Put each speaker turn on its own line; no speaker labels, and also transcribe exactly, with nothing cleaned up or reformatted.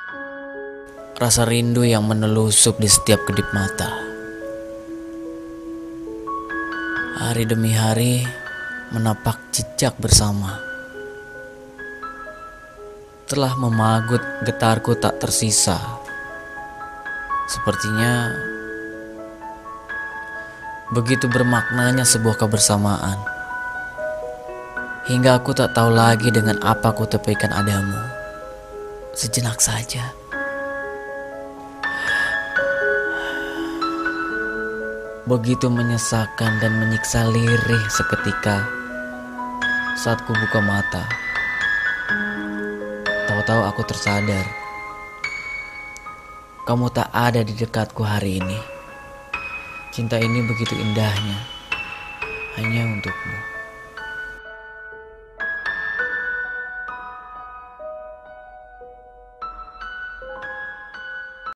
Rasa rindu yang menelusup di setiap kedip mata. Hari demi hari menapak jejak bersama. Telah memagut getarku tak tersisa. Sepertinya begitu bermaknanya sebuah kebersamaan. Hingga aku tak tahu lagi dengan apa ku tepikan adamu. Sejenak saja. Begitu menyesakan dan menyiksa lirih seketika saat ku buka mata. Tahu-tahu aku tersadar kamu tak ada di dekatku hari ini. Cinta ini begitu indahnya hanya untukmu.